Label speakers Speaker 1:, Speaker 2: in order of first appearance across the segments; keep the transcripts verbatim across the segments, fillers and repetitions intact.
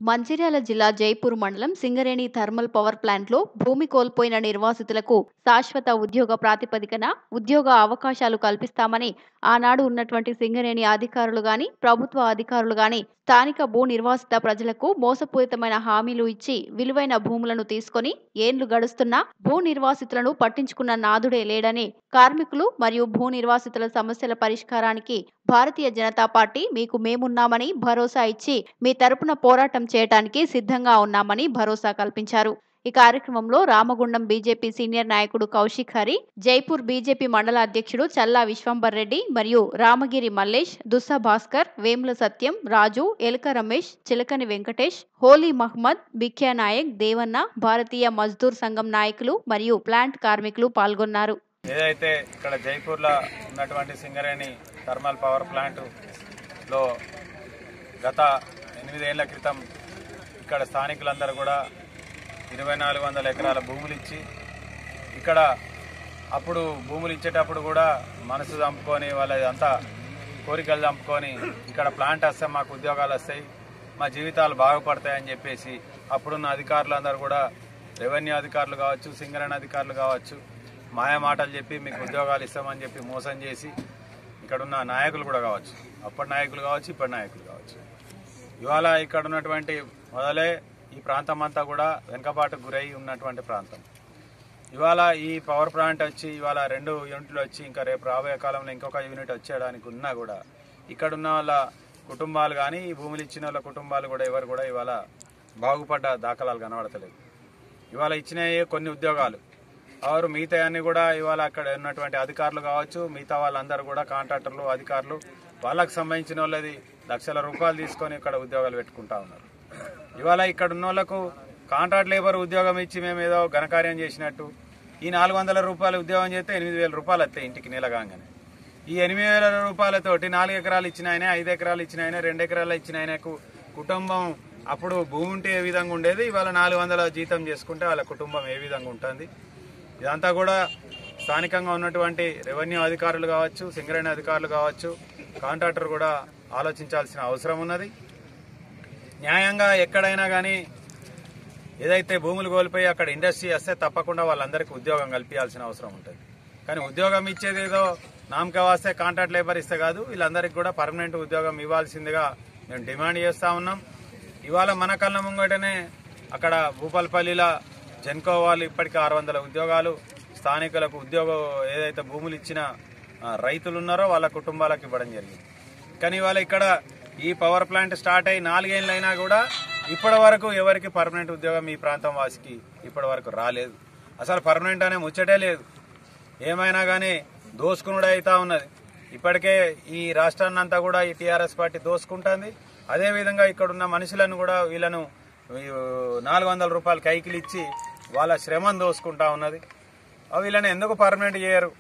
Speaker 1: మంచిర్యాల జిల్లా జైపూర్ మండలం Singareni thermal power ప్లాంట్లో భూమి కోల్పోయిన నిర్వాసితులకు శాశ్వత ఉద్యోగ ప్రాతిపదికన ఉద్యోగ అవకాశాలు కల్పిస్తామని ఆనాడు ఉన్నటువంటి సింగరేణి అధికారులు గాని ప్రభుత్వ అధికారులు గాని స్థానిక భూ నిర్వాసిత ప్రజలకు మోసపూరితమైన హామీలు ఇచ్చి విలువైన భూములను తీసుకొని ఏండ్లు గడుస్తున్నా భూ నిర్వాసితులను పట్టించుకున్న నాదుడే లేడని కార్మికులు మరియు భూ నిర్వాసితుల సమస్యల పరిష్కారానికి భారతీయ జనతా పార్టీ మీకు మేమున్నామని భరోసా ఇచ్చి మీ తరపున పోరాటం చేయడానికి సిద్ధంగా ఉన్నామని భరోసా కల్పించారు। ఈ కార్యక్రమంలో రామగుండం బీజేపీ సీనియర్ నాయకుడు కౌశిక్ హరి, జైపూర్ బీజేపీ మండల అధ్యక్షుడు చల్లా విశ్వంబర్ రెడ్డి మరియు రామగిరి మల్లేష్, దుస్సా భాస్కర్, వేముల సత్యం, రాజు, ఎలక రమేష్, చిలకని వెంకటేష్, హోలీ మహ్మద్, బిఖ్యా నాయక్, దేవన్న, భారతీయ మజ్దూర్ సంఘం నాయకులు మరియు ప్లాంట్ కార్మికులు పాల్గొన్నారు।
Speaker 2: ఏదైతే ఇక్కడ జైపూర్లో ఉన్నటువంటి సింగరేణి థర్మల్ పవర్ ప్లాంట్ లో గత ఎనిమిదేళ్ల క్రితం ఇక్కడ స్థానికులందరూ కూడా ఇరవై నాలుగు వందల ఎకరాల భూములు ఇచ్చి ఇక్కడ అప్పుడు భూములు ఇచ్చేటప్పుడు కూడా మనసు చంపుకొని వాళ్ళ అంతా కోరికలు చంపుకొని ఇక్కడ ప్లాంట్ వస్తే మాకు ఉద్యోగాలు వస్తాయి, మా జీవితాలు బాగుపడతాయని చెప్పేసి అప్పుడున్న అధికారులందరూ కూడా రెవెన్యూ అధికారులు కావచ్చు, సింగరేణి అధికారులు కావచ్చు, మాయ మాటలు చెప్పి మీకు ఉద్యోగాలు ఇస్తామని చెప్పి మోసం చేసి ఇక్కడున్న నాయకులు కూడా కావచ్చు, అప్పటి నాయకులు కావచ్చు, ఇప్పటి నాయకులు కావచ్చు, ఇవాళ ఇక్కడ ఉన్నటువంటి మొదలే ఈ ప్రాంతం అంతా కూడా వెనుకబాటుకు గురై ఉన్నటువంటి ప్రాంతం। ఇవాళ ఈ పవర్ ప్లాంట్ వచ్చి ఇవాళ రెండు యూనిట్లు వచ్చి ఇంకా రేపు రాబోయే కాలంలో ఇంకొక యూనిట్ వచ్చేయడానికి ఉన్నా కూడా ఇక్కడున్న వాళ్ళ కుటుంబాలు కానీ ఈ భూములు ఇచ్చిన వాళ్ళ కుటుంబాలు కూడా ఎవరు కూడా ఇవాళ బాగుపడ్డ దాఖలాలు కనబడతలేదు। ఇవాళ ఇచ్చినవి కొన్ని ఉద్యోగాలు ఆరు మిగతా అన్ని కూడా ఇవాళ అక్కడ ఉన్నటువంటి అధికారులు కావచ్చు, మిగతా వాళ్ళందరూ కూడా కాంట్రాక్టర్లు అధికారులు వాళ్ళకు సంబంధించిన వాళ్ళది లక్షల రూపాయలు తీసుకొని ఇక్కడ ఉద్యోగాలు పెట్టుకుంటా ఉన్నారు। ఇవాళ ఇక్కడ ఉన్న వాళ్ళకు కాంట్రాక్ట్ లేబర్ ఉద్యోగం ఇచ్చి మేము ఏదో ఘనకార్యం చేసినట్టు ఈ నాలుగు వందల రూపాయలు ఉద్యోగం చేస్తే ఎనిమిది వేల రూపాయలు వస్తాయి ఇంటికి నెల కాగానే। ఈ ఎనిమిది వేల రూపాయలతోటి నాలుగు ఎకరాలు ఇచ్చిన ఆయన, ఐదు ఎకరాలు ఇచ్చిన ఆయన, రెండు ఎకరాలు ఇచ్చిన ఆయనకు కుటుంబం అప్పుడు భూమి ఉంటే ఏ విధంగా ఉండేది, ఇవాళ నాలుగు వందల జీతం చేసుకుంటే వాళ్ళ కుటుంబం ఏ విధంగా ఉంటుంది। ఇదంతా కూడా స్థానికంగా ఉన్నటువంటి రెవెన్యూ అధికారులు కావచ్చు, సింగరేణి అధికారులు కావచ్చు, కాంట్రాక్టర్ కూడా ఆలోచించాల్సిన అవసరం ఉన్నది। న్యాయంగా ఎక్కడైనా కానీ ఏదైతే భూములు కోల్పోయి అక్కడ ఇండస్ట్రీ వస్తే తప్పకుండా వాళ్ళందరికీ ఉద్యోగం కల్పించాల్సిన అవసరం ఉంటుంది। కానీ ఉద్యోగం ఇచ్చేది ఏదో నామకే వస్తే కాంట్రాక్ట్ లేబర్ ఇస్తే కాదు, వీళ్ళందరికీ కూడా పర్మనెంట్ ఉద్యోగం ఇవ్వాల్సిందిగా మేము డిమాండ్ చేస్తూ ఉన్నాం। ఇవాళ మన కళ్ళ ముంగటనే అక్కడ భూపాలపల్లిలో జెన్కో వాళ్ళు ఇప్పటికీ ఆరు వందల ఉద్యోగాలు స్థానికులకు ఉద్యోగం ఏదైతే భూములు ఇచ్చిన రైతులు ఉన్నారో వాళ్ళ కుటుంబాలకు ఇవ్వడం జరిగింది। కానీ ఇవాళ ఇక్కడ ఈ పవర్ ప్లాంట్ స్టార్ట్ అయ్యి నాలుగేళ్ళు అయినా కూడా ఇప్పటి వరకు ఎవరికి పర్మనెంట్ ఉద్యోగం ఈ ప్రాంతం వాసికి ఇప్పటి వరకు రాలేదు। అసలు పర్మనెంట్ అనే ముచ్చటే లేదు, ఏమైనా కానీ దోసుకునుడు అవుతా ఉన్నది। ఇప్పటికే ఈ రాష్ట్రాన్ని అంతా కూడా ఈ టీఆర్ఎస్ పార్టీ దోసుకుంటుంది। అదేవిధంగా ఇక్కడున్న మనుషులను కూడా వీళ్ళను నాలుగు వందల రూపాయలు కైకిలు ఇచ్చి వాళ్ళ శ్రమను దోసుకుంటా ఉన్నది। వీళ్ళని ఎందుకు పర్మనెంట్ చేయరు?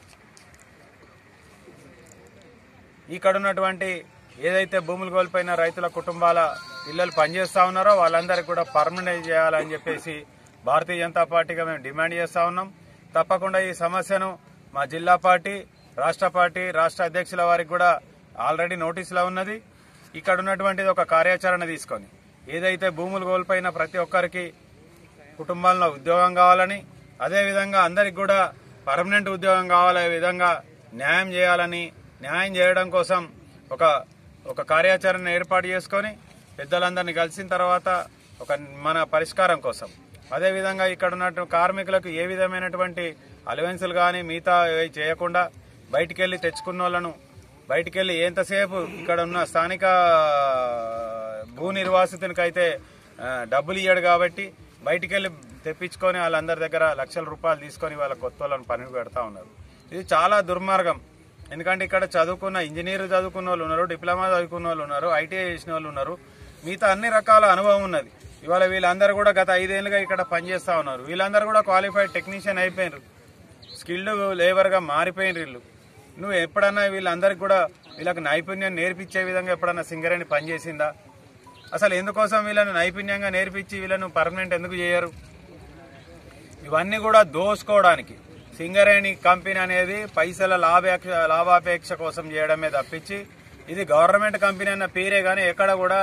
Speaker 2: ఇక్కడ ఉన్నటువంటి ఏదైతే భూములు కోల్పోయిన రైతుల కుటుంబాల పిల్లలు పనిచేస్తా ఉన్నారో వాళ్ళందరికీ కూడా పర్మనెంట్ చేయాలని చెప్పేసి భారతీయ జనతా పార్టీగా మేము డిమాండ్ చేస్తా ఉన్నాం। తప్పకుండా ఈ సమస్యను మా జిల్లా పార్టీ, రాష్ట్ర పార్టీ, రాష్ట్ర అధ్యక్షుల వారికి కూడా ఆల్రెడీ నోటీసులో ఉన్నది। ఇక్కడ ఉన్నటువంటిది ఒక కార్యాచరణ తీసుకొని ఏదైతే భూములు కోల్పోయిన ప్రతి ఒక్కరికి కుటుంబాల్లో ఉద్యోగం కావాలని, అదేవిధంగా అందరికి కూడా పర్మనెంట్ ఉద్యోగం కావాలనే విధంగా న్యాయం చేయాలని, న్యాయం చేయడం కోసం ఒక ఒక కార్యాచరణ ఏర్పాటు చేసుకొని పెద్దలందరినీ కలిసిన తర్వాత ఒక మన పరిష్కారం కోసం, అదేవిధంగా ఇక్కడ ఉన్న కార్మికులకు ఏ విధమైనటువంటి అలవెన్సులు కానీ మిగతా చేయకుండా బయటికెళ్ళి తెచ్చుకున్న వాళ్ళను బయటికెళ్ళి ఎంతసేపు ఇక్కడ ఉన్న స్థానిక భూ నిర్వాసితునికైతే డబ్బులు ఇయ్యాడు కాబట్టి బయటికెళ్ళి తెప్పించుకొని వాళ్ళందరి దగ్గర లక్షల రూపాయలు తీసుకొని వాళ్ళ కొత్త వాళ్ళని పని పెడతా ఉన్నారు। ఇది చాలా దుర్మార్గం। ఎందుకంటే ఇక్కడ చదువుకున్న ఇంజనీర్ చదువుకున్న వాళ్ళు ఉన్నారు, డిప్లొమా చదువుకున్న వాళ్ళు ఉన్నారు, ఐటీఐ చేసిన వాళ్ళు ఉన్నారు, మిగతా అన్ని రకాల అనుభవం ఉన్నది। ఇవాళ వీళ్ళందరూ కూడా గత ఐదేళ్లుగా ఇక్కడ పనిచేస్తా ఉన్నారు। వీళ్ళందరూ కూడా క్వాలిఫైడ్ టెక్నీషియన్ అయిపోయినారు, స్కిల్డ్ లేబర్గా మారిపోయినారు వీళ్ళు। నువ్వు ఎప్పుడన్నా వీళ్ళందరికీ కూడా వీళ్ళకి నైపుణ్యం నేర్పించే విధంగా ఎప్పుడన్నా సింగరేణి పనిచేసిందా? అసలు ఎందుకోసం వీళ్ళను నైపుణ్యంగా నేర్పించి వీళ్ళను పర్మనెంట్ ఎందుకు చేయరు? ఇవన్నీ కూడా దోసుకోవడానికి సింగరేణి కంపెనీ అనేది పైసల లాభాపేక్ష లాభాపేక్ష కోసం చేయడమే తప్పించి ఇది గవర్నమెంట్ కంపెనీ అన్న పేరే కానీ ఎక్కడ కూడా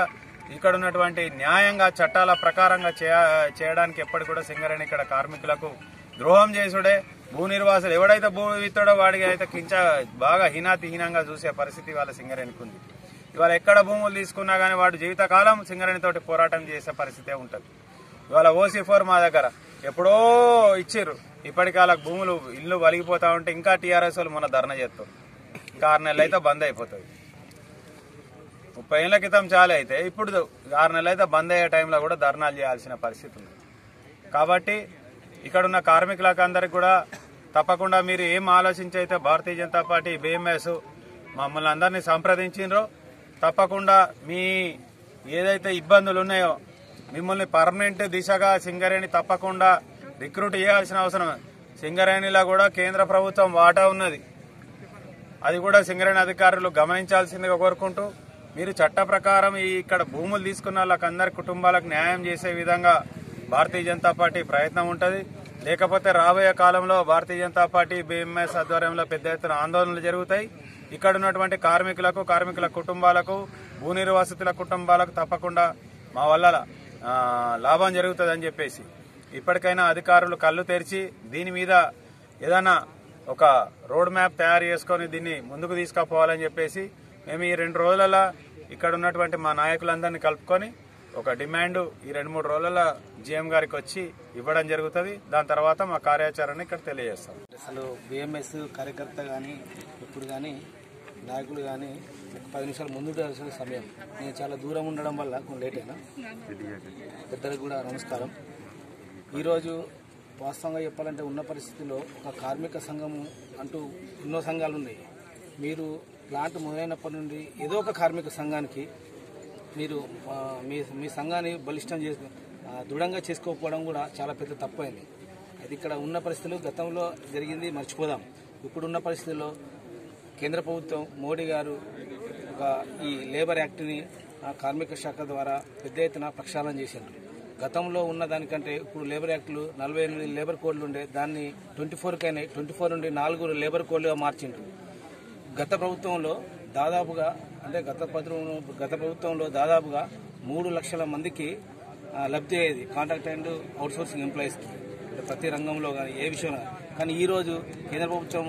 Speaker 2: ఇక్కడ ఉన్నటువంటి న్యాయంగా చట్టాల ప్రకారంగా చేయడానికి ఎప్పటి కూడా సింగరేణి ఇక్కడ కార్మికులకు ద్రోహం చేసుడే భూ నిర్వాసులు ఎవడైతే భూ ఇస్తాడో వాడికి అయితే కించ బాగా హీనాతిహీనంగా చూసే పరిస్థితి వాళ్ళ సింగరేణికి ఉంది. ఇవాళ ఎక్కడ భూములు తీసుకున్నా కానీ వాడు జీవితకాలం సింగరేణితోటి పోరాటం చేసే పరిస్థితే ఉంటుంది. ఇవాళ ఓసీ ఫోర్ మా దగ్గర ఎప్పుడో ఇచ్చిర్రు, ఇప్పటికి వాళ్ళకి భూములు ఇల్లు వలిగిపోతా ఉంటే ఇంకా టీఆర్ఎస్ వాళ్ళు మొన్న ధర్నా చేస్తారు. ఇంకా ఆరు నెలలు అయితే బంద్ అయిపోతుంది. ముప్పై ఏళ్ల క్రితం చాలు అయితే ఇప్పుడు ఆరు నెలలు అయితే బంద్ అయ్యే టైంలో కూడా ధర్నాలు చేయాల్సిన పరిస్థితి ఉంది. కాబట్టి ఇక్కడున్న కార్మికులకు అందరికి కూడా తప్పకుండా మీరు ఏం ఆలోచించి అయితే భారతీయ జనతా పార్టీ బీఎంఎస్ మమ్మల్ని అందరినీ సంప్రదించినరో తప్పకుండా మీ ఏదైతే ఇబ్బందులు ఉన్నాయో మిమ్మల్ని పర్మనెంట్ దిశగా సింగరేణి తప్పకుండా రిక్రూట్ చేయాల్సిన అవసరం. సింగరేణిలో కూడా కేంద్ర ప్రభుత్వం వాటా ఉన్నది, అది కూడా సింగరేణి అధికారులు గమనించాల్సిందిగా కోరుకుంటూ మీరు చట్ట ప్రకారం ఈ ఇక్కడ భూములు తీసుకున్న వాళ్ళకందరి కుటుంబాలకు న్యాయం చేసే విధంగా భారతీయ జనతా పార్టీ ప్రయత్నం ఉంటుంది. లేకపోతే రాబోయే కాలంలో భారతీయ జనతా పార్టీ బీఎంఎస్ ఆధ్వర్యంలో పెద్ద ఎత్తున ఆందోళనలు జరుగుతాయి. ఇక్కడ ఉన్నటువంటి కార్మికులకు కార్మికుల కుటుంబాలకు భూ నిర్వాసితుల కుటుంబాలకు తప్పకుండా మా వల్ల లాభం జరుగుతుందని చెప్పేసి ఇప్పటికైనా అధికారులు కళ్ళు తెరిచి దీని మీద ఏదైనా ఒక రోడ్ మ్యాప్ తయారు చేసుకొని దీన్ని ముందుకు తీసుకుపోవాలని చెప్పేసి మేము ఈ రెండు రోజులలో ఇక్కడ ఉన్నటువంటి మా నాయకులందరినీ కలుపుకొని ఒక డిమాండ్ ఈ రెండు మూడు రోజుల జీఎం గారికి వచ్చి ఇవ్వడం జరుగుతుంది. దాని తర్వాత మా కార్యాచరణ ఇక్కడ తెలియజేస్తాం.
Speaker 3: అసలు బిఎంఎస్ కార్యకర్త కానీ ఇప్పుడు కానీ నాయకులు కానీ పది నిమిషాలు ముందు ఉండాల్సిన సమయం. నేను చాలా దూరం ఉండడం వల్ల కొంచెం లేట్ అయినా. పెద్దలకు కూడా నమస్కారం. ఈరోజు వాస్తవంగా చెప్పాలంటే ఉన్న పరిస్థితుల్లో ఒక కార్మిక సంఘము అంటూ ఎన్నో సంఘాలు ఉన్నాయి. మీరు ప్లాంట్ మొదలైనప్పటి నుండి ఏదో ఒక కార్మిక సంఘానికి మీరు మీ మీ సంఘాన్ని బలిష్టం చేసి దృఢంగా చేసుకోకపోవడం కూడా చాలా పెద్ద తప్పు అయింది. అది ఇక్కడ ఉన్న పరిస్థితులు గతంలో జరిగింది మర్చిపోదాం. ఇప్పుడున్న పరిస్థితుల్లో కేంద్ర ప్రభుత్వం మోడీ గారు ఒక ఈ లేబర్ యాక్ట్ని కార్మిక శాఖ ద్వారా పెద్ద ఎత్తున ప్రక్షాళన చేశారు. గతంలో ఉన్న దానికంటే ఇప్పుడు లేబర్ యాక్టులు నలభై ఎనిమిది లేబర్ కోడ్లు ఉండే దాన్ని ట్వంటీ ఫోర్కి అయినాయి. ట్వంటీ ఫోర్ నుండి నాలుగు లేబర్ కోడ్లుగా మార్చిండ్రు. గత ప్రభుత్వంలో దాదాపుగా అంటే గత గత ప్రభుత్వంలో దాదాపుగా మూడు లక్షల మందికి లబ్ధి అయ్యేది కాంట్రాక్ట్ అండ్ అవుట్సోర్సింగ్ ఎంప్లాయీస్కి ప్రతి రంగంలో కానీ ఏ విషయంలో. కానీ ఈ రోజు కేంద్ర ప్రభుత్వం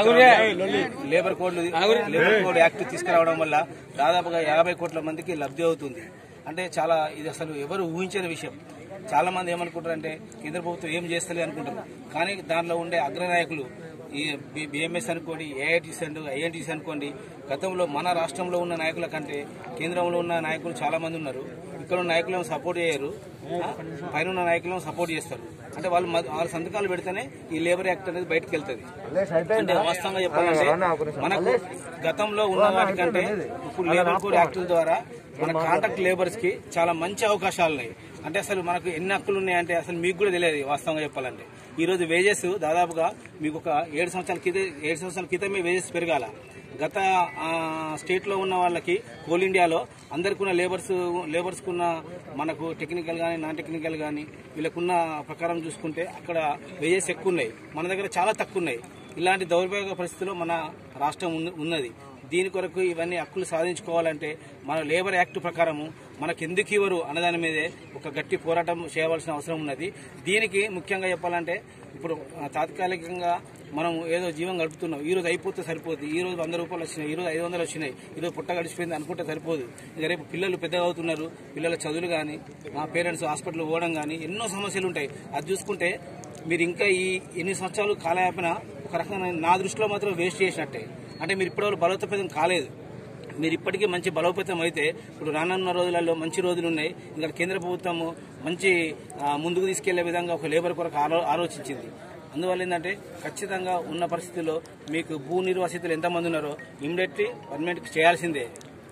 Speaker 3: labour code labour code act తీసుకురావడం వల్ల దాదాపుగా యాభై కోట్ల మందికి లబ్ధి అవుతుంది. అంటే చాలా ఇది అసలు ఎవరు ఊహించని విషయం. చాలా మంది ఏమనుకుంటారంటే కేంద్ర ప్రభుత్వం ఏం చేస్తలే అనుకుంటారు. కానీ దానిలో ఉండే అగ్రనాయకులు ఈ బిఎంఎస్ అనుకోండి, ఏఐటీసీ అండ్ ఐఎన్టీసీ అనుకోండి, గతంలో మన రాష్ట్రంలో ఉన్న నాయకుల కంటే కేంద్రంలో ఉన్న నాయకులు చాలా మంది ఉన్నారు. ఇక్కడ ఉన్న నాయకులను సపోర్ట్ చేయరు, పైన ఉన్న నాయకులను సపోర్ట్ చేస్తారు. అంటే వాళ్ళు వాళ్ళ సంతకాలు పెడితేనే ఈ లేబర్ యాక్ట్ అనేది బయటకు వెళ్తుంది. అంటే వాస్తవంగా చెప్పాలంటే మనకు గతంలో ఉన్న వాటికంటే ఇప్పుడు లేబర్ కోడ్ యాక్టుల ద్వారా మన కాంట్రాక్ట్ లేబర్స్ కి చాలా మంచి అవకాశాలు ఉన్నాయి. అంటే అసలు మనకు ఎన్ని హక్కులు ఉన్నాయంటే అసలు మీకు కూడా తెలియదు. వాస్తవంగా చెప్పాలంటే ఈ రోజు వేజెస్ దాదాపుగా మీకు ఒక ఏడు సంవత్సరాల క్రితం ఏడు సంవత్సరాల క్రితమే వేజెస్ పెరగాల. గత స్టేట్ లో ఉన్న వాళ్ళకి కోల్ ఇండియాలో అందరికి ఉన్న లేబర్స్ లేబర్స్ కున్న మనకు టెక్నికల్ గానీ నాన్ టెక్నికల్ గానీ వీళ్ళకున్న ప్రకారం చూసుకుంటే అక్కడ వేజెస్ ఎక్కువ ఉన్నాయి, మన దగ్గర చాలా తక్కువ ఉన్నాయి. ఇలాంటి దౌర్భాగ్య పరిస్థితుల్లో మన రాష్ట్రం ఉన్నది. దీని కొరకు ఇవన్నీ హక్కులు సాధించుకోవాలంటే మన లేబర్ యాక్ట్ ప్రకారము మనకు ఎందుకు ఇవ్వరు అన్నదాని మీదే ఒక గట్టి పోరాటం చేయవలసిన అవసరం ఉన్నది. దీనికి ముఖ్యంగా చెప్పాలంటే ఇప్పుడు తాత్కాలికంగా మనం ఏదో జీవం గడుపుతున్నాం, ఈ రోజు అయిపోతే సరిపోదు. ఈ రోజు వంద రూపాయలు వచ్చినాయి, ఈ రోజు ఐదు వందలు వచ్చినాయి, ఈ రోజు పుట్ట గడిచిపోయింది అనుకుంటే సరిపోదు. ఇక రేపు పిల్లలు పెద్దగా అవుతున్నారు, పిల్లల చదువులు కానీ మా పేరెంట్స్ హాస్పిటల్ పోవడం కానీ ఎన్నో సమస్యలు ఉంటాయి. అది చూసుకుంటే మీరు ఇంకా ఈ ఎన్ని సంవత్సరాలు కాలయాపన ఒక రకంగా నా దృష్టిలో మాత్రం వేస్ట్ చేసినట్టే. అంటే మీరు ఇప్పటివరకు బలోపేతం కాలేదు. మీరు ఇప్పటికీ మంచి బలోపేతం అయితే ఇప్పుడు రానున్న రోజులలో మంచి రోజులు ఉన్నాయి. ఇంకా కేంద్ర ప్రభుత్వం మంచి ముందుకు తీసుకెళ్లే విధంగా ఒక లేబర్ కొరకు ఆలోచించింది. అందువల్ల ఏంటంటే ఖచ్చితంగా ఉన్న పరిస్థితుల్లో మీకు భూ నిర్వాసితులు ఎంతమంది ఉన్నారో ఇమ్మీడియట్లీ పర్మనెంట్ చేయాల్సిందే.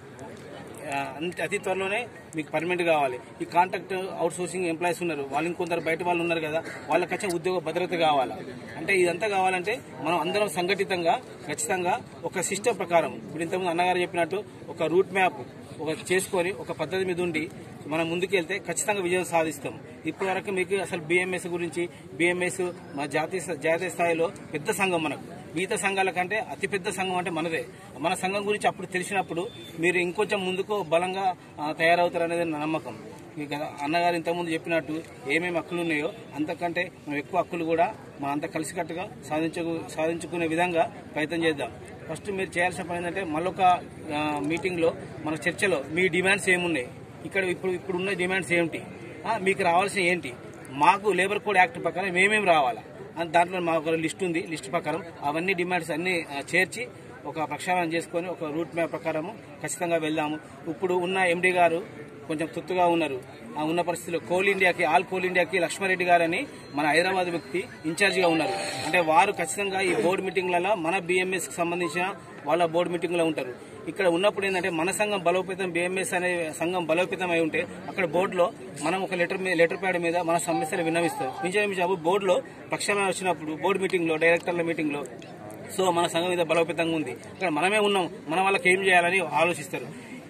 Speaker 3: అతి త్వరలోనే మీకు పర్మనెంట్ కావాలి. ఈ కాంట్రాక్ట్ అవుట్ సోర్సింగ్ ఎంప్లాయీస్ ఉన్నారు, వాళ్ళు ఇంకొందరు బయట వాళ్ళు ఉన్నారు కదా, వాళ్ళకి ఖచ్చితంగా ఉద్యోగ భద్రత కావాలా. అంటే ఇదంతా కావాలంటే మనం అందరం సంఘటితంగా ఖచ్చితంగా ఒక సిస్టమ్ ప్రకారం ఇప్పుడు ఇంతకుముందు అన్నగారు చెప్పినట్టు ఒక రూట్ మ్యాప్ ఒక చేసుకొని ఒక పద్ధతి మీద ఉండి మనం ముందుకెళ్తే ఖచ్చితంగా విజయం సాధిస్తాం. ఇప్పటి వరకు మీకు అసలు బిఎంఎస్ గురించి బిఎంఎస్ మా జాతీయ జాతీయ స్థాయిలో పెద్ద సంఘం మనకు మిగతా సంఘాల కంటే అతిపెద్ద సంఘం అంటే మనదే. మన సంఘం గురించి అప్పుడు తెలిసినప్పుడు మీరు ఇంకొంచెం ముందుకు బలంగా తయారవుతారనేది నా నమ్మకం. మీకు అన్నగారు ఇంతకుముందు చెప్పినట్టు ఏమేమి హక్కులు ఉన్నాయో అంతకంటే మనం ఎక్కువ హక్కులు కూడా మనం అంతా కలిసికట్టుగా సాధించు సాధించుకునే విధంగా ప్రయత్నం చేద్దాం. ఫస్ట్ మీరు చేయాల్సిన పని ఏంటంటే మళ్ళొక మీటింగ్లో మన చర్చలో మీ డిమాండ్స్ ఏమున్నాయి, ఇక్కడ ఇప్పుడు ఇప్పుడు ఉన్న డిమాండ్స్ ఏమిటి, మీకు రావాల్సిన ఏంటి, మాకు లేబర్ కోడ్ యాక్ట్ ప్రకారం ఏమేమి రావాలా అని దాంట్లో మాకు ఒక లిస్ట్ ఉంది. లిస్ట్ ప్రకారం అవన్నీ డిమాండ్స్ అన్ని చేర్చి ఒక ప్రక్షాళన చేసుకొని ఒక రూట్ మ్యాప్ ప్రకారము ఖచ్చితంగా వెళ్దాము. ఇప్పుడు ఉన్న ఎండీ గారు కొంచెం తొత్తుగా ఉన్నారు. ఉన్న పరిస్థితుల్లో కోల్ ఇండియాకి ఆల్ కోల్ ఇండియాకి లక్ష్మారెడ్డి గారని మన హైదరాబాద్ వ్యక్తి ఇన్ఛార్జిగా ఉన్నారు. అంటే వారు ఖచ్చితంగా ఈ బోర్డు మీటింగ్లలో మన బీఎంఎస్ కి సంబంధించిన వాళ్ళ బోర్డు మీటింగ్లో ఉంటారు. ఇక్కడ ఉన్నప్పుడు ఏంటంటే మన సంఘం బలోపేతం బీఎంఎస్ అనే సంఘం బలోపేతం అయి ఉంటే అక్కడ బోర్డులో మనం ఒక లెటర్ లెటర్ ప్యాడ్ మీద మన సమస్యలు విన్నవిస్తారు. నిజాము బోర్డులో ప్రక్షాళన వచ్చినప్పుడు బోర్డు మీటింగ్లో డైరెక్టర్ల మీటింగ్లో సో మన సంఘం మీద బలోపేతంగా ఉంది, ఇక్కడ మనమే ఉన్నాం, మన వాళ్ళకి ఏం చేయాలని ఆలోచిస్తారు.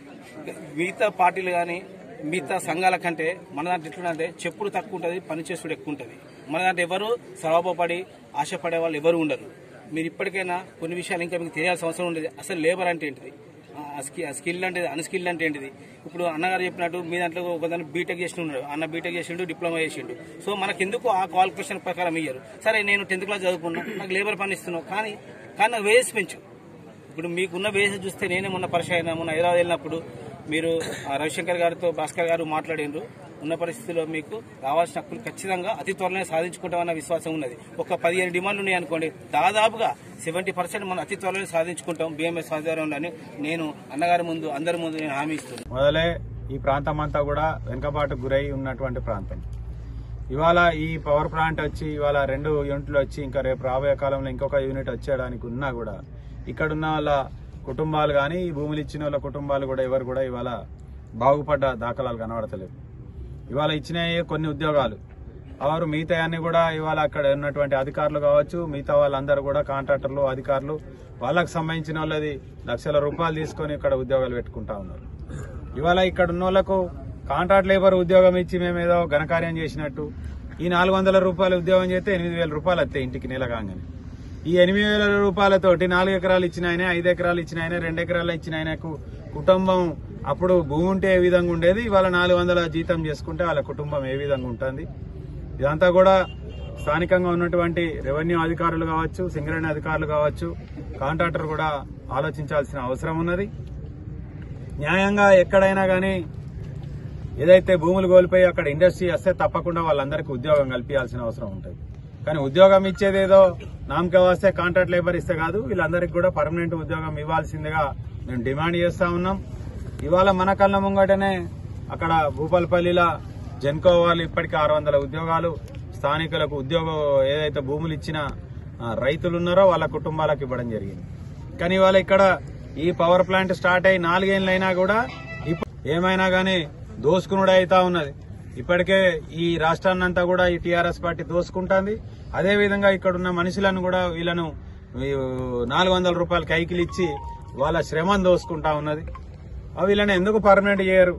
Speaker 3: మిగతా పార్టీలు కానీ మిగతా సంఘాల కంటే మన దాంట్లో ఎట్లుంటే చెప్పుడు తక్కువ ఉంటుంది, పనిచేసుడు ఎక్కువ ఉంటుంది. మన దాంట్లో ఎవరు సర్వపడి ఆశపడే వాళ్ళు ఎవరు ఉండరు. మీరు ఇప్పటికైనా కొన్ని విషయాలు ఇంకా మీకు తెలియాల్సిన అవసరం ఉండేది. అసలు లేబర్ అంటే ఏంటిది, స్కిల్ అంటే అన్స్కిల్ అంటే ఏంటిది. ఇప్పుడు అన్నగారు చెప్పినట్టు మీ దాంట్లో ఒకదాన్ని బీటెక్ చేసి ఉన్నాడు, అన్న బీటెక్ చేసిండు, డిప్లొమా చేసిండు. సో మనకెందుకు ఆ క్వాలిఫికేషన్ ప్రకారం ఇయ్యారు. సరే నేను టెన్త్ క్లాస్ చదువుకున్నా, నాకు లేబర్ పని ఇస్తున్నావు, కానీ కానీ నాకు వేసి పెంచు. ఇప్పుడు మీకున్న వేసి చూస్తే నేనే మొన్న పరిచయం అయినా, మొన్న హైదరాబాద్ వెళ్ళినప్పుడు మీరు రవిశంకర్ గారితో భాస్కర్ గారు మాట్లాడిండ్రు. ఉన్న పరిస్థితుల్లో మీకు రావాల్సిన హక్కులు ఖచ్చితంగా అతి త్వరలోనే సాధించుకుంటామన్న విశ్వాసం ఉన్నది. ఒక పదిహేను డిమాండ్లు ఉన్నాయనుకోండి, దాదాపుగా సెవెంటీ పర్సెంట్ మనం అతి త్వరలోనే సాధించుకుంటాం బీఎంఎస్ ఆధ్వర్యంలో అని నేను అన్నగారి ముందు అందరి ముందు నేను హామీ ఇస్తున్నాను.
Speaker 2: మొదలే ఈ ప్రాంతం అంతా కూడా వెనుకబాటు గురై ఉన్నటువంటి ప్రాంతం. ఇవాళ ఈ పవర్ ప్లాంట్ వచ్చి ఇవాళ రెండు యూనిట్లు వచ్చి ఇంకా రేపు రాబోయే కాలంలో ఇంకొక యూనిట్ వచ్చేయడానికి ఉన్నా కూడా ఇక్కడున్న వాళ్ళ కుటుంబాలు కానీ ఈ భూములు ఇచ్చిన వాళ్ళ కుటుంబాలు కూడా ఎవరు కూడా ఇవాళ బాగుపడ్డ దాఖలాలు కనబడతలేదు. ఇవాళ ఇచ్చిన కొన్ని ఉద్యోగాలు వారు మిగతా అన్ని కూడా ఇవాళ అక్కడ ఉన్నటువంటి అధికారులు కావచ్చు, మిగతా వాళ్ళందరూ కూడా కాంట్రాక్టర్లు అధికారులు వాళ్ళకు సంబంధించిన వాళ్ళది లక్షల రూపాయలు తీసుకొని ఇక్కడ ఉద్యోగాలు పెట్టుకుంటా ఉన్నారు. ఇవాళ ఇక్కడ ఉన్న వాళ్ళకు కాంట్రాక్ట్ లేబర్ ఉద్యోగం ఇచ్చి మేమేదో ఘనకార్యం చేసినట్టు ఈ నాలుగు వందల రూపాయల ఉద్యోగం చేస్తే ఎనిమిది వేల రూపాయలు వస్తాయి ఇంటికి నెల కాగానే. ఈ ఎనిమిది వేల రూపాయలతోటి నాలుగు ఎకరాలు ఇచ్చిన ఆయన, ఐదు ఎకరాలు ఇచ్చిన ఆయన, రెండు ఎకరాలు ఇచ్చిన ఆయనకు కుటుంబం అప్పుడు భూమి ఉంటే ఏ విధంగా ఉండేది, ఇవాళ నాలుగు వందల జీతం చేసుకుంటే వాళ్ళ కుటుంబం ఏ విధంగా ఉంటుంది. ఇదంతా కూడా స్థానికంగా ఉన్నటువంటి రెవెన్యూ అధికారులు కావచ్చు, సింగరేణి అధికారులు కావచ్చు, కాంట్రాక్టర్ కూడా ఆలోచించాల్సిన అవసరం ఉన్నది. న్యాయంగా ఎక్కడైనా కానీ ఏదైతే భూములు కోల్పోయి అక్కడ ఇండస్ట్రీ వస్తే తప్పకుండా వాళ్ళందరికీ ఉద్యోగం కల్పించాల్సిన అవసరం ఉంటుంది. కానీ ఉద్యోగం ఇచ్చేదేదో నామకే వస్తే కాంట్రాక్ట్ లేబర్ ఇస్తే కాదు, వీళ్ళందరికీ కూడా పర్మనెంట్ ఉద్యోగం ఇవ్వాల్సిందిగా మేము డిమాండ్ చేస్తా ఉన్నాం. ఇవాళ మన కళ్ళ ముంగటనే అక్కడ భూపాలపల్లిలో జెన్కో వాళ్ళు ఇప్పటికీ ఆరు వందల ఉద్యోగాలు స్థానికులకు ఉద్యోగం ఏదైతే భూములు ఇచ్చిన రైతులు ఉన్నారో వాళ్ళ కుటుంబాలకు ఇవ్వడం జరిగింది. కానీ ఇవాళ ఇక్కడ ఈ పవర్ ప్లాంట్ స్టార్ట్ అయ్యి నాలుగేళ్లైనా కూడా ఏమైనా కానీ దోసుకునుడే అవుతా ఉన్నది. ఇప్పటికే ఈ రాష్ట్రాన్ని అంతా కూడా ఈ టీఆర్ఎస్ పార్టీ దోసుకుంటుంది. అదేవిధంగా ఇక్కడ ఉన్న మనుషులను కూడా వీళ్ళను నాలుగు వందల రూపాయలు కైకిలు ఇచ్చి వాళ్ళ శ్రమను దోసుకుంటా ఉన్నది. వీళ్ళని ఎందుకు పర్మనెంట్ చేయరు?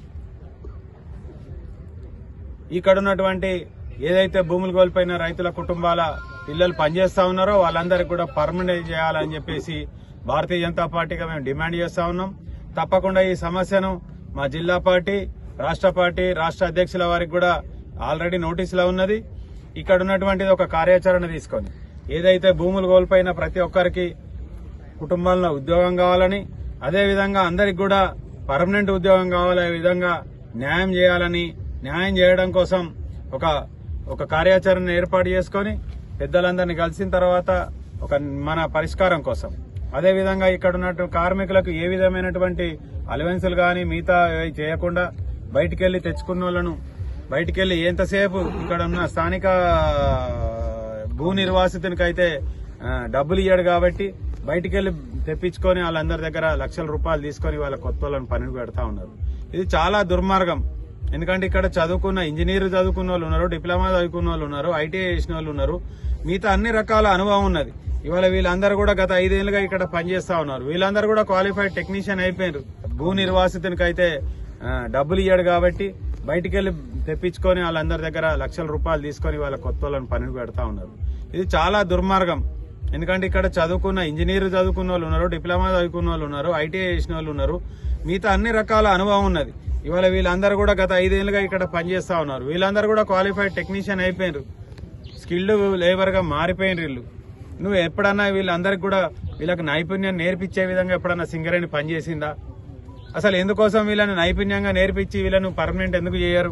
Speaker 2: ఇక్కడ ఉన్నటువంటి ఏదైతే భూములు కోల్పోయిన రైతుల కుటుంబాల పిల్లలు పనిచేస్తా ఉన్నారో వాళ్ళందరికీ కూడా పర్మనెంట్ చేయాలని చెప్పేసి భారతీయ జనతా పార్టీగా మేము డిమాండ్ చేస్తా ఉన్నాం. తప్పకుండా ఈ సమస్యను మా జిల్లా పార్టీ, రాష్ట్ర పార్టీ, రాష్ట్ర అధ్యక్షుల వారికి కూడా ఆల్రెడీ నోటీసులో ఉన్నది. ఇక్కడ ఉన్నటువంటిది ఒక కార్యాచరణ తీసుకొని ఏదైతే భూములు కోల్పోయిన ప్రతి ఒక్కరికి కుటుంబాల్లో ఉద్యోగం కావాలని, అదేవిధంగా అందరికి కూడా పర్మనెంట్ ఉద్యోగం కావాలనే విధంగా న్యాయం చేయాలని, న్యాయం చేయడం కోసం ఒక ఒక కార్యాచరణ ఏర్పాటు చేసుకుని పెద్దలందరినీ కలిసిన తర్వాత ఒక మన పరిష్కారం కోసం, అదేవిధంగా ఇక్కడ ఉన్న కార్మికులకు ఏ విధమైనటువంటి అలవెన్సులు కానీ మిగతా చేయకుండా బయటికెళ్లి తెచ్చుకున్న వాళ్ళను బయటికెళ్లి ఎంతసేపు ఇక్కడ ఉన్న స్థానిక భూ నిర్వాసితునికైతే డబ్బులు ఇయ్యాడు కాబట్టి బయటికెళ్లి తెప్పించుకొని వాళ్ళందరి దగ్గర లక్షల రూపాయలు తీసుకొని వాళ్ళ కొత్త వాళ్ళని పని పెడతా ఉన్నారు. ఇది చాలా దుర్మార్గం. ఎందుకంటే ఇక్కడ చదువుకున్న ఇంజనీర్ చదువుకున్న వాళ్ళు ఉన్నారు, డిప్లొమా చదువుకున్న వాళ్ళు ఉన్నారు, ఐటీఐ చేసిన వాళ్ళు ఉన్నారు, మిగతా అన్ని రకాల అనుభవం ఉన్నది. ఇవాళ వీళ్ళందరూ కూడా గత ఐదేళ్లుగా ఇక్కడ పనిచేస్తా ఉన్నారు. వీళ్ళందరూ కూడా క్వాలిఫైడ్ టెక్నీషియన్ అయిపోయారు. భూ నిర్వాసితునికైతే డబ్బులు ఇయ్యాడు కాబట్టి బయటికెళ్లి తెప్పించుకొని వాళ్ళందరి దగ్గర లక్షల రూపాయలు తీసుకొని వాళ్ళ కొత్త వాళ్ళని పని పెడతా ఉన్నారు. ఇది చాలా దుర్మార్గం. ఎందుకంటే ఇక్కడ చదువుకున్న ఇంజనీర్ చదువుకున్న వాళ్ళు ఉన్నారు, డిప్లొమా చదువుకున్న వాళ్ళు ఉన్నారు, ఐటీఐ చేసిన వాళ్ళు ఉన్నారు, మిగతా అన్ని రకాల అనుభవం ఉన్నది. ఇవాళ వీళ్ళందరూ కూడా గత ఐదేళ్లుగా ఇక్కడ పనిచేస్తా ఉన్నారు. వీళ్ళందరూ కూడా క్వాలిఫైడ్ టెక్నీషియన్ అయిపోయినారు, స్కిల్డ్ లేబర్ గా మారిపోయిన వీళ్ళు. నువ్వు ఎప్పుడన్నా వీళ్ళందరికి కూడా వీళ్ళకి నైపుణ్యం నేర్పించే విధంగా ఎప్పుడన్నా సింగరేణి పనిచేసిందా? అసలు ఎందుకోసం వీళ్ళని నైపుణ్యంగా నేర్పించి వీళ్ళను పర్మనెంట్ ఎందుకు చేయరు?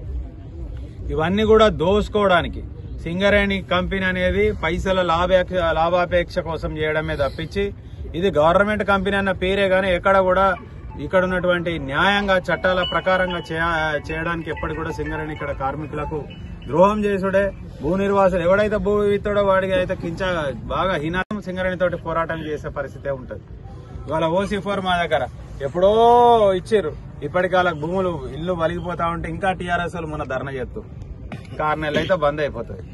Speaker 2: ఇవన్నీ కూడా దోసుకోవడానికి సింగరేణి కంపెనీ అనేది పైసల లాభాపేక్ష లాభాపేక్ష కోసం చేయడమే తప్పించి ఇది గవర్నమెంట్ కంపెనీ అన్న పేరే గానీ ఎక్కడ కూడా ఇక్కడ ఉన్నటువంటి న్యాయంగా చట్టాల ప్రకారంగా చేయడానికి ఎప్పటి కూడా సింగరేణి ఇక్కడ కార్మికులకు ద్రోహం చేసుడే. భూ నిర్వాసులు ఎవడైతే భూ ఇస్తాడో వాడికి అయితే కించ బాగా హీనం సింగరేణి తోటి పోరాటం చేసే పరిస్థితే ఉంటది. ఇవాళ ఓసీ ఫోర్ మా దగ్గర ఎప్పుడో ఇచ్చారు, ఇప్పటికి వాళ్ళకి భూములు ఇల్లు వలిగిపోతా ఉంటే ఇంకా టీఆర్ఎస్ వాళ్ళు మొన్న ధర్నా చేస్తారు. ఇంకా ఆరు నెలలు అయితే బంద్ అయిపోతుంది.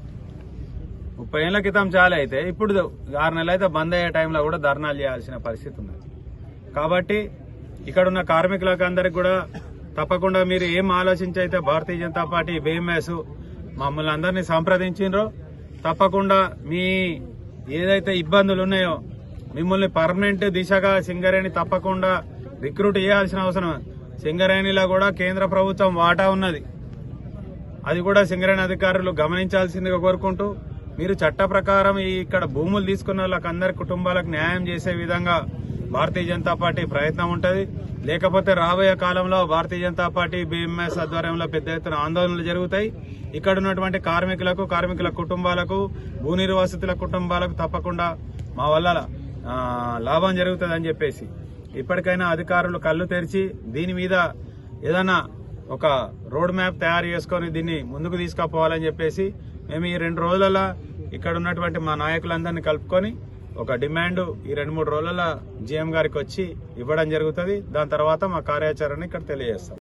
Speaker 2: ముప్పై ఏళ్ల క్రితం చాలా అయితే ఇప్పుడు ఆరు నెలలు అయితే బంద్ అయ్యే టైంలో కూడా ధర్నాలు చేయాల్సిన పరిస్థితి ఉంది. కాబట్టి ఇక్కడున్న కార్మికులకు అందరికి కూడా తప్పకుండా మీరు ఏం ఆలోచించి అయితే భారతీయ జనతా పార్టీ బీఎంఎస్ మమ్మల్ని అందరినీ సంప్రదించిండ్రో తప్పకుండా మీ ఏదైతే ఇబ్బందులు ఉన్నాయో మిమ్మల్ని పర్మనెంట్ దిశగా సింగరేణి తప్పకుండా రిక్రూట్ చేయాల్సిన అవసరం. సింగరేణిలో కూడా కేంద్ర ప్రభుత్వం వాటా ఉన్నది, అది కూడా సింగరేణి అధికారులు గమనించాల్సిందిగా కోరుకుంటూ మీరు చట్ట ప్రకారం ఇక్కడ భూములు తీసుకున్న వాళ్ళకి అందరి కుటుంబాలకు న్యాయం చేసే విధంగా భారతీయ జనతా పార్టీ ప్రయత్నం ఉంటుంది. లేకపోతే రాబోయే కాలంలో భారతీయ జనతా పార్టీ బీఎంఎస్ ఆధ్వర్యంలో పెద్ద ఎత్తున ఆందోళనలు జరుగుతాయి. ఇక్కడ ఉన్నటువంటి కార్మికులకు కార్మికుల కుటుంబాలకు భూ నిర్వాసితుల కుటుంబాలకు తప్పకుండా మా వల్ల లాభం జరుగుతుందని చెప్పేసి ఇప్పటికైనా అధికారులు కళ్ళు తెరిచి దీని మీద ఏదైనా ఒక రోడ్ మ్యాప్ తయారు చేసుకుని దీన్ని ముందుకు తీసుకుపోవాలని చెప్పేసి మేము ఈ రెండు రోజులలో ఇక్కడ ఉన్నటువంటి మా నాయకులందరినీ కలుపుకొని ఒక డిమాండ్ ఈ రెండు మూడు రోజుల జీఎం గారికి వచ్చి ఇవ్వడం జరుగుతుంది. దాని తర్వాత మా కార్యాచరణ ఇక్కడ తెలియజేస్తాం.